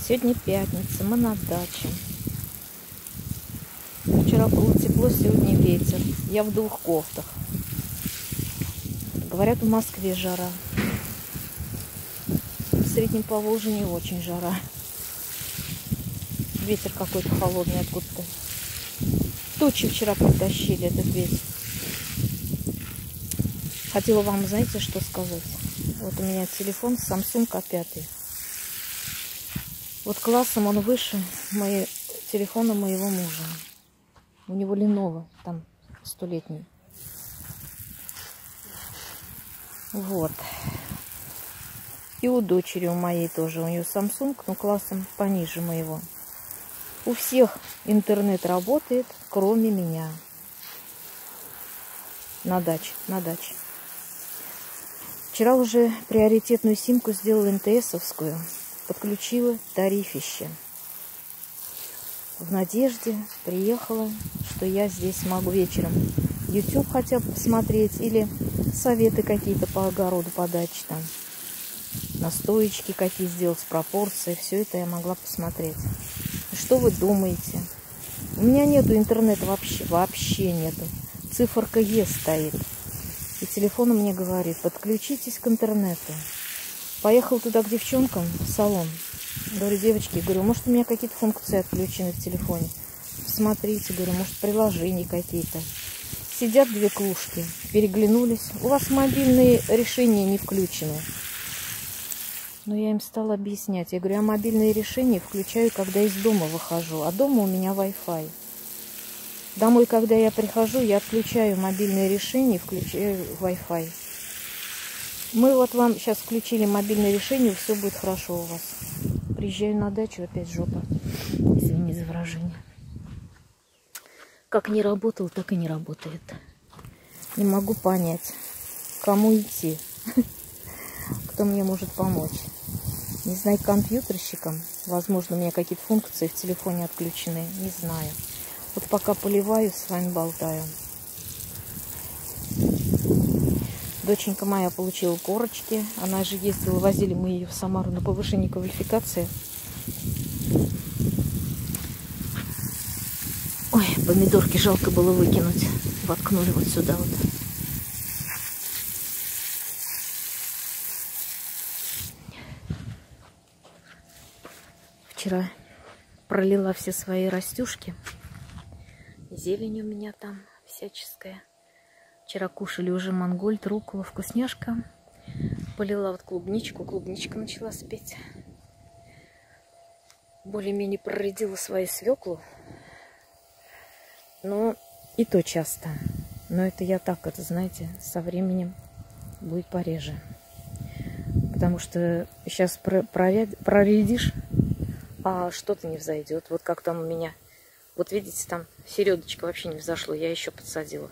Сегодня пятница, мы на даче. Вчера было тепло, сегодня ветер. Я в двух кофтах. Говорят, в Москве жара. В Среднем Поволжье не очень жара. Ветер какой-то холодный откуда-то. Тучи вчера притащили, этот ветер. Хотела вам, знаете, что сказать? Вот у меня телефон Samsung A5. Вот классом он выше телефона моего мужа. У него Lenovo, там 100-летний. Вот. И у дочери, у моей тоже. У нее Samsung, но классом пониже моего. У всех интернет работает, кроме меня. На даче. Вчера уже приоритетную симку сделала МТСовскую. Подключила тарифище. В надежде приехала, что я здесь могу вечером YouTube хотя бы посмотреть или советы какие-то по огороду, по даче там. Настоечки какие сделать, пропорции. Все это я могла посмотреть. И что вы думаете? У меня нету интернета вообще нету. Циферка Е стоит. И телефон мне говорит, подключитесь к интернету. Поехал туда к девчонкам в салон. Говорю, девочки, говорю, может у меня какие-то функции отключены в телефоне. Посмотрите, говорю, может приложения какие-то. Сидят две клушки, переглянулись. У вас мобильные решения не включены. Но я им стала объяснять. Я говорю, я мобильные решения включаю, когда из дома выхожу. А дома у меня Wi-Fi. Домой, когда я прихожу, я отключаю мобильные решения, включаю Wi-Fi. Мы вот вам сейчас включили мобильное решение, все будет хорошо у вас. Приезжаю на дачу, опять жопа. Извини за выражение. Как не работал, так и не работает. Не могу понять, кому идти, кто мне может помочь. Не знаю, компьютерщикам. Возможно, у меня какие-то функции в телефоне отключены. Не знаю. Вот пока поливаю, с вами болтаю. Доченька моя получила корочки. Она же ездила, возили мы ее в Самару на повышение квалификации. Ой, помидорки жалко было выкинуть. Воткнули вот сюда вот. Вчера пролила все свои растюшки. Зелень у меня там всяческая. Вчера кушали уже мангольд, руккола, вкусняшка. Полила вот клубничку. Клубничка начала спеть. Более-менее проредила свою свеклу. Но и то часто. Но это я так, это знаете, со временем будет пореже. Потому что сейчас проредишь, а что-то не взойдет. Вот как там у меня. Вот видите, там середочка вообще не взошло. Я еще подсадила.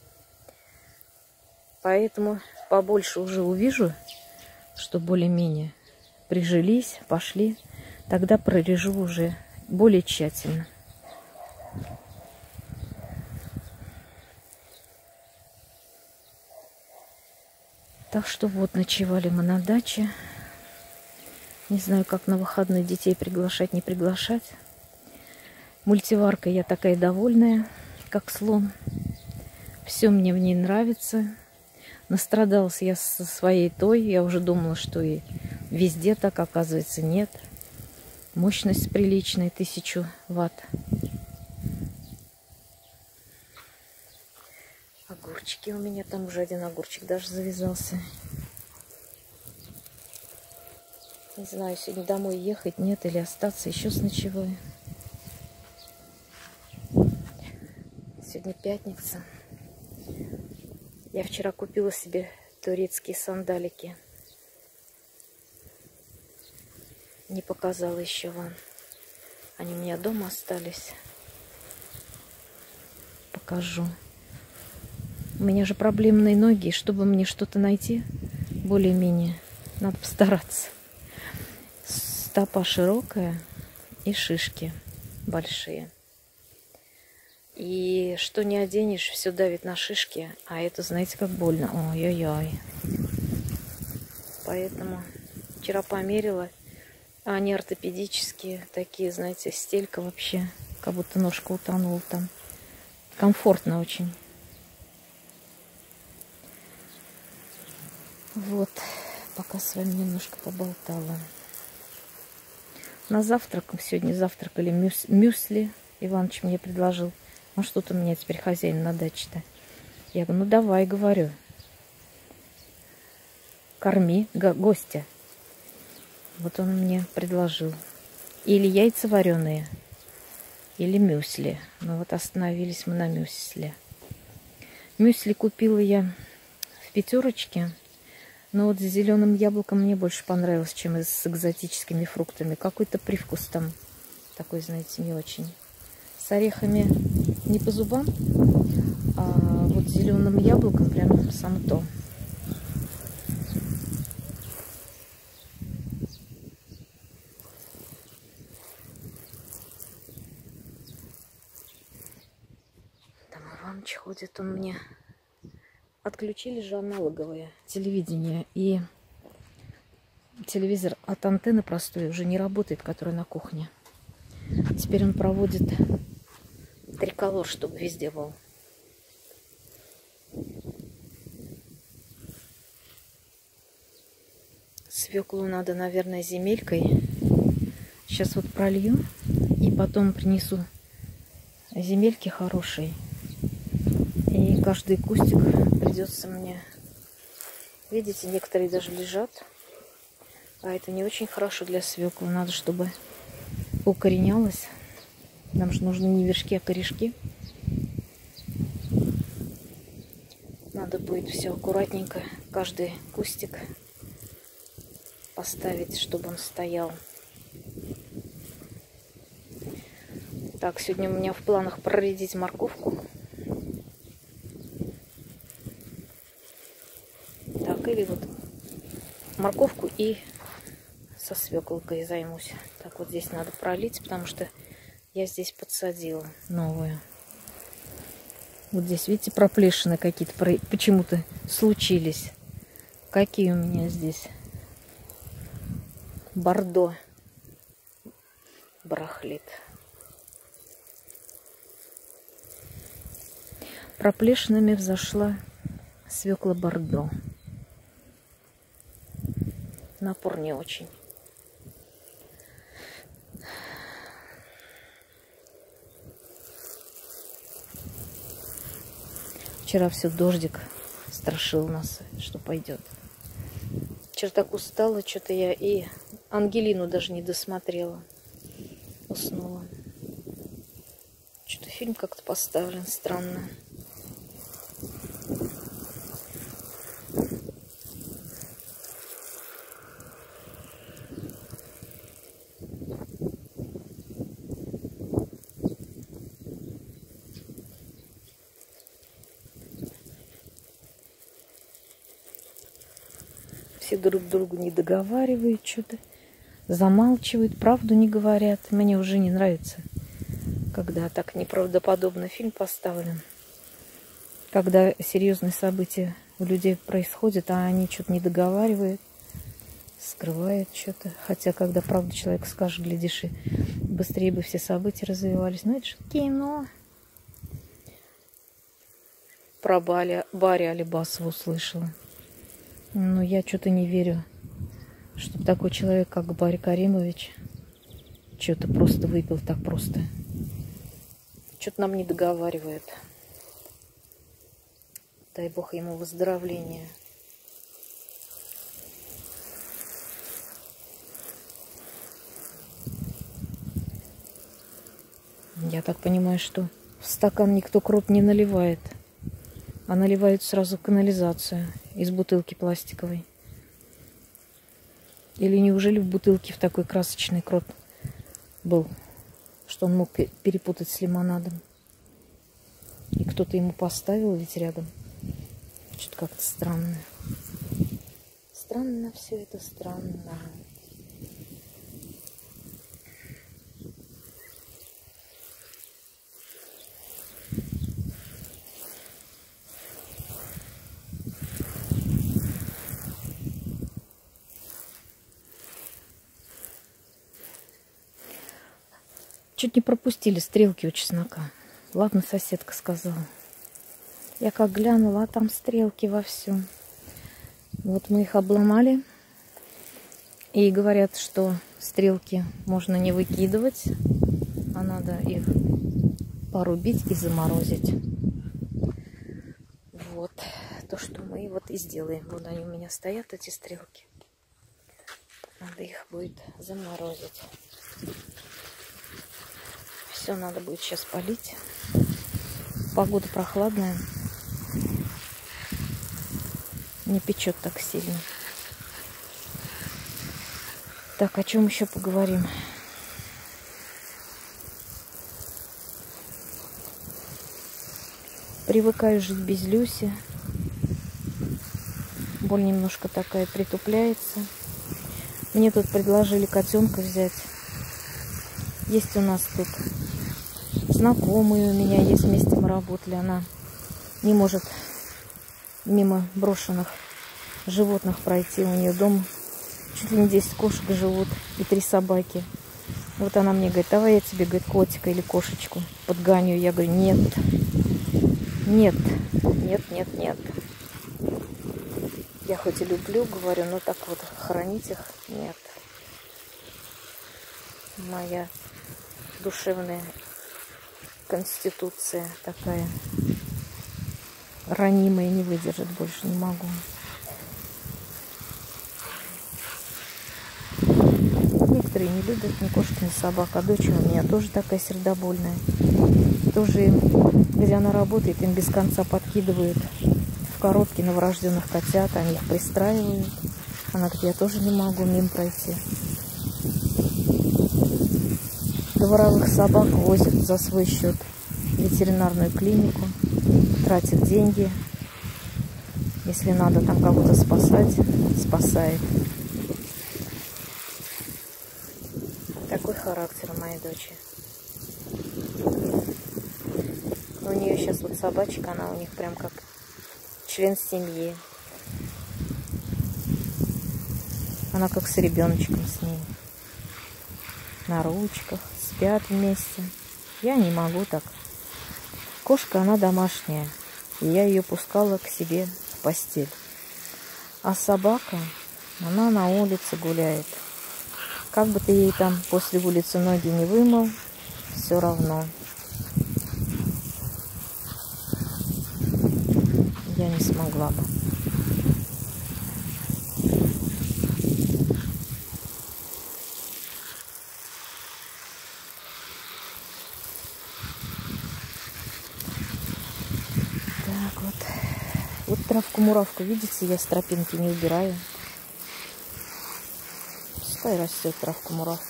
Поэтому побольше уже увижу, что более-менее прижились, пошли. Тогда прорежу уже более тщательно. Так что вот ночевали мы на даче. Не знаю, как на выходные детей приглашать, не приглашать. Мультиварка я такая довольная, как слон. Все мне в ней нравится. Настрадалась я со своей той. Я уже думала, что и везде так, оказывается, нет. Мощность приличная, 1000 ватт. Огурчики у меня. Там уже один огурчик даже завязался. Не знаю, сегодня домой ехать, нет, или остаться еще с ночевой. Сегодня пятница. Я вчера купила себе турецкие сандалики. Не показала еще вам. Они у меня дома остались. Покажу. У меня же проблемные ноги. Чтобы мне что-то найти, более-менее, надо постараться. Стопа широкая и шишки большие. И что не оденешь, все давит на шишки. А это, знаете, как больно. Ой-ой-ой. Поэтому вчера померила. А они ортопедические, такие, знаете, стелька вообще, как будто ножка утонула там. Комфортно очень. Вот, пока с вами немножко поболтала. На завтрак, сегодня завтракали мюсли. Иваныч мне предложил. Ну что-то у меня теперь хозяин на даче-то. Я говорю, ну давай, говорю. Корми гостя. Вот он мне предложил. Или яйца вареные, или мюсли. Ну вот остановились мы на мюсли. Мюсли купила я в пятерочке. Но вот с зеленым яблоком мне больше понравилось, чем с экзотическими фруктами. Какой-то привкус там такой, знаете, не очень. С орехами не по зубам, а вот с зеленым яблоком прям сам то. Там Иваныч ходит, он мне... Отключили же аналоговое телевидение, и телевизор от антенны простой уже не работает, который на кухне. Теперь он проводит триколор, чтобы везде был. Свеклу надо, наверное, земелькой. Сейчас вот пролью и потом принесу земельки хорошие. И каждый кустик придется мне... Видите, некоторые даже лежат. А это не очень хорошо для свеклы. Надо, чтобы укоренялось. Нам же нужны не вершки, а корешки. Надо будет все аккуратненько. Каждый кустик поставить, чтобы он стоял. Так, сегодня у меня в планах проредить морковку. Так, или вот морковку и со свеклой займусь. Так, вот здесь надо пролить, потому что я здесь подсадила новую. Вот здесь, видите, проплешины какие-то почему-то случились. Какие у меня здесь? Бордо барахлит. Проплешинами взошла свекла бордо. Напор не очень. Вчера все дождик страшил нас, что пойдет. Вчера так устала, что-то я и Ангелину даже не досмотрела. Уснула. Что-то фильм как-то поставлен странно. Все друг другу не договаривают что-то, замалчивают, правду не говорят. Мне уже не нравится, когда так неправдоподобно фильм поставлен. Когда серьезные события у людей происходят, а они что-то не договаривают, скрывают что-то. Хотя, когда правду человек скажет, глядишь, и быстрее бы все события развивались. Ну, это же кино. Про Барри Алибасова услышала. Но я что-то не верю, чтобы такой человек, как Барри Каримович, что-то просто выпил так просто. Что-то нам не договаривает. Дай Бог ему выздоровления. Я так понимаю, что в стакан никто кровь не наливает, а наливают сразу в канализацию из бутылки пластиковой. Или неужели в бутылке в такой красочный крот был, что он мог перепутать с лимонадом? И кто-то ему поставил ведь рядом. Что-то как-то странно. Странно все это, странно. Чуть не пропустили стрелки у чеснока. Ладно, соседка сказала. Я как глянула, а там стрелки вовсю. Вот мы их обломали. И говорят, что стрелки можно не выкидывать, а надо их порубить и заморозить. Вот то, что мы вот и сделаем. Вот они у меня стоят, эти стрелки. Надо их будет заморозить. Все надо будет сейчас полить. Погода прохладная. Не печет так сильно. Так, о чем еще поговорим? Привыкаю жить без Люси. Боль немножко такая притупляется. Мне тут предложили котенка взять. Есть у нас тут знакомые у меня есть, вместе мы работали. Она не может мимо брошенных животных пройти. У нее дом чуть ли не 10 кошек живут и 3 собаки. Вот она мне говорит, давай я тебе, говорит, котика или кошечку подгоню. Я говорю, нет, нет, нет, нет, нет. Я хоть и люблю, говорю, но так вот хранить их нет. Моя душевная конституция такая ранимая, не выдержит, больше не могу. Некоторые не любят ни кошек, ни собак, а дочь у меня тоже такая сердобольная. Тоже, где она работает, им без конца подкидывают в коробки новорожденных котят, они их пристраивают. Она говорит, я тоже не могу мимо пройти. Дворовых собак возят за свой счет в ветеринарную клинику, тратят деньги. Если надо там кого-то спасать, спасает. Такой характер у моей дочери. У нее сейчас вот собачка, она у них прям как член семьи. Она как с ребеночком с ней. На ручках, спят вместе. Я не могу так. Кошка, она домашняя. И я ее пускала к себе в постель. А собака, она на улице гуляет. Как бы ты ей там после улицы ноги не вымыл, все равно. Я не смогла бы. Так вот. Вот травку-муравку, видите, я с тропинки не убираю. Пускай растет травка-муравка.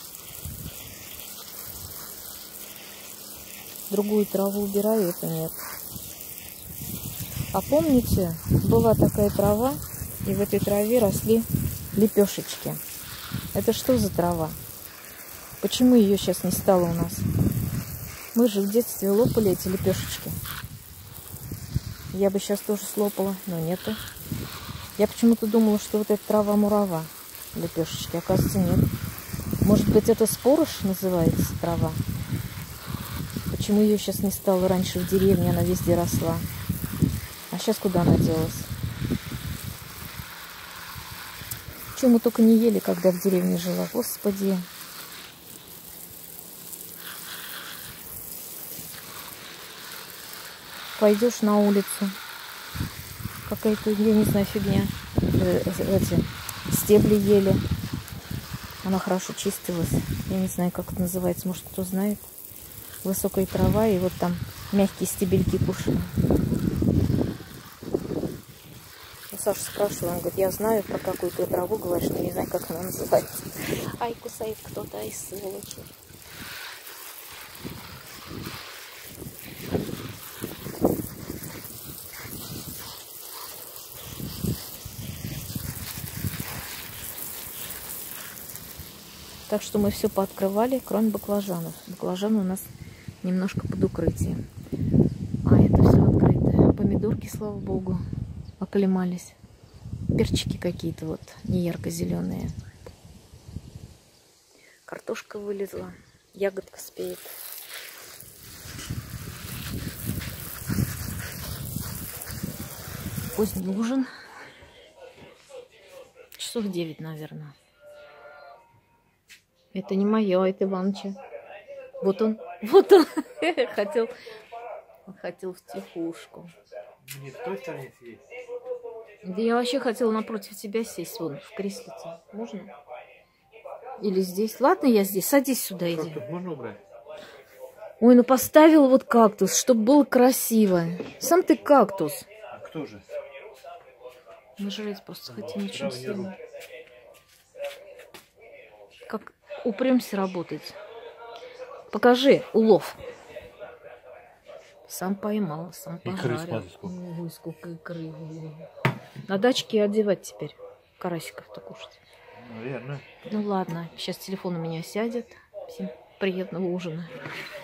Другую траву убираю, это нет. А помните, была такая трава, и в этой траве росли лепешечки. Это что за трава? Почему ее сейчас не стало у нас? Мы же в детстве лопали эти лепешечки. Я бы сейчас тоже слопала, но нету. Я почему-то думала, что вот эта трава-мурава, лепешечки, оказывается, нет. Может быть, это спорыш называется трава? Почему ее сейчас не стало? Раньше в деревне она везде росла. А сейчас куда она делась? Чего мы только не ели, когда в деревне жила. Господи. Пойдешь на улицу. Какая-то, я не знаю, фигня. Эти стебли ели. Она хорошо чистилась. Я не знаю, как это называется. Может, кто знает. Высокая трава, и вот там мягкие стебельки кушали. Саша спрашивала, он говорит, я знаю про какую-то траву, говоришь, но не знаю, как она называется. Ай, кусает кто-то, ай, сволочи. Так что мы все пооткрывали, кроме баклажанов. Баклажаны у нас немножко под укрытием. А это все открытое. Помидорки, слава богу, оклемались. Перчики какие-то вот не ярко-зеленые. Картошка вылезла. ягодка спеет. Поздний ужин. Часов 9, наверное. Это не мое, это Иваныча. Вот он. Хотел в тихушку. Мне в той стороне сидеть? Да я вообще хотела напротив тебя сесть, вон, в креслице. Можно? Или здесь? Ладно, я здесь. Садись сюда, иди. Кактус можно убрать? Ой, ну поставил вот кактус, чтобы было красиво. Сам ты кактус. А кто же? Мы жрать просто хотим очень сильно. Как упрямься работать. Покажи улов. Сам поймал, сам пожарил. Икры, сколько. Ой, сколько икры. На дачке одевать теперь. Карасиков-то кушать. Наверное. Ну ладно, сейчас телефон у меня сядет. Всем приятного ужина.